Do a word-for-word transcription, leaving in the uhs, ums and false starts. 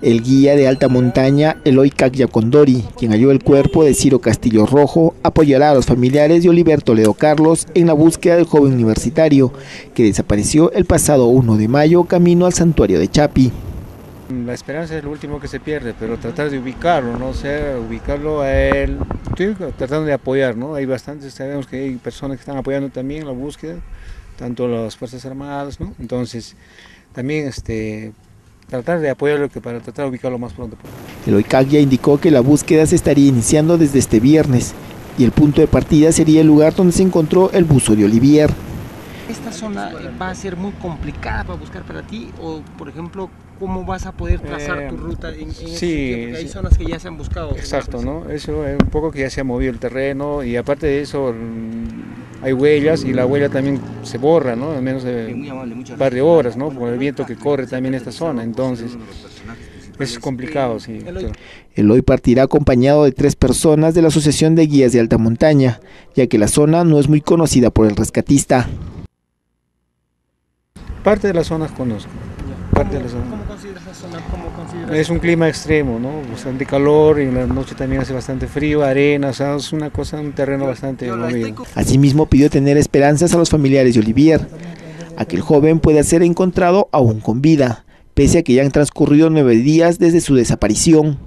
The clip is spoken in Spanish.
El guía de alta montaña, Eloy Caggia Condori, quien halló el cuerpo de Ciro Castillo Rojo, apoyará a los familiares de Olivier Toledo Carlos en la búsqueda del joven universitario, que desapareció el pasado uno de mayo camino al santuario de Chapi. La esperanza es lo último que se pierde, pero tratar de ubicarlo, ¿no? O sea, ubicarlo a él, estoy tratando de apoyar, ¿no? Hay bastantes, sabemos que hay personas que están apoyando también la búsqueda, tanto las Fuerzas Armadas, ¿no? Entonces, también este, tratar de apoyarlo que para tratar de ubicarlo más pronto. Eloy Caggia indicó que la búsqueda se estaría iniciando desde este viernes y el punto de partida sería el lugar donde se encontró el buzo de Olivier. ¿Esta zona va a ser muy complicada para buscar para ti? O, por ejemplo, ¿cómo vas a poder trazar eh, tu ruta en, en sí, este Porque hay sí. zonas que ya se han buscado? Exacto, ¿no? Eso es un poco que ya se ha movido el terreno y aparte de eso hay huellas y la huella también se borra, ¿no? Al menos de un par de horas, ¿no? Por el viento que corre también en esta zona, entonces es complicado, sí. Eloy partirá acompañado de tres personas de la Asociación de Guías de Alta Montaña, ya que la zona no es muy conocida por el rescatista. Parte de las zonas conozco. Parte de la zona. ¿Cómo consideras esa zona? ¿Cómo consideras es un clima extremo, ¿no? Bastante calor y en la noche también hace bastante frío, arena, o sea, es una cosa, un terreno bastante movido. Asimismo pidió tener esperanzas a los familiares de Olivier, a que el joven pueda ser encontrado aún con vida, pese a que ya han transcurrido nueve días desde su desaparición.